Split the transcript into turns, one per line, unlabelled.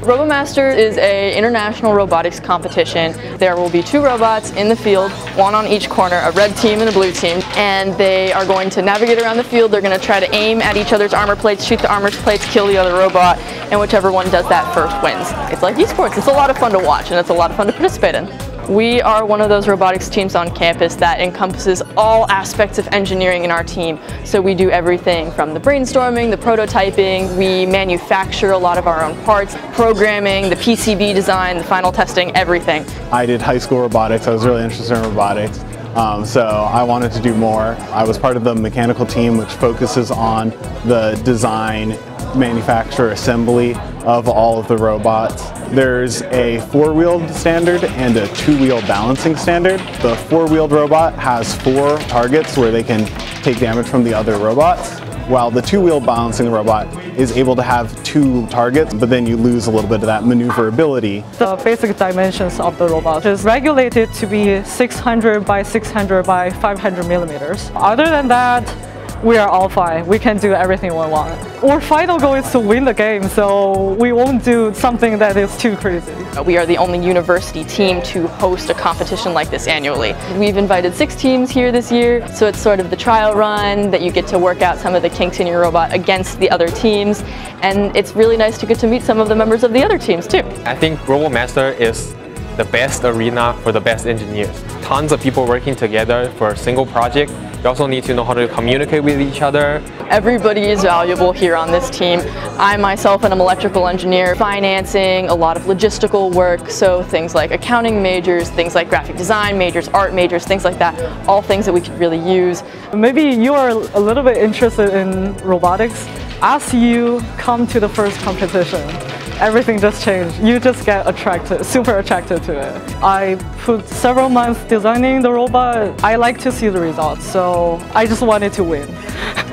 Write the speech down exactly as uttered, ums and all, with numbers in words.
RoboMaster is an international robotics competition. There will be two robots in the field, one on each corner, a red team and a blue team, and they are going to navigate around the field. They're going to try to aim at each other's armor plates, shoot the armor plates, kill the other robot, and whichever one does that first wins. It's like esports. It's a lot of fun to watch, and it's a lot of fun to participate in. We are one of those robotics teams on campus that encompasses all aspects of engineering in our team. So we do everything from the brainstorming, the prototyping, we manufacture a lot of our own parts, programming, the P C B design, the final testing, everything.
I did high school robotics. I was really interested in robotics. Um, so I wanted to do more. I was part of the mechanical team, which focuses on the design, manufacture, assembly of all of the robots. There's a four-wheeled standard and a two-wheel balancing standard. The four-wheeled robot has four targets where they can take damage from the other robots, while the two-wheel balancing robot is able to have two targets, but then you lose a little bit of that maneuverability.
The basic dimensions of the robot is regulated to be six hundred by six hundred by five hundred millimeters. Other than that, we are all fine. We can do everything we want. Our final goal is to win the game, so we won't do something that is too crazy.
We are the only university team to host a competition like this annually. We've invited six teams here this year, so it's sort of the trial run that you get to work out some of the kinks in your robot against the other teams, and it's really nice to get to meet some of the members of the other teams too.
I think RoboMaster is the best arena for the best engineers. Tons of people working together for a single project. You also need to know how to communicate with each other.
Everybody is valuable here on this team. I myself am an electrical engineer, financing, a lot of logistical work, so things like accounting majors, things like graphic design majors, art majors, things like that, all things that we could really use.
Maybe you are a little bit interested in robotics. As you come to the first competition, everything just changed. You just get attracted, super attracted to it. I put several months designing the robot. I like to see the results, so I just wanted to win.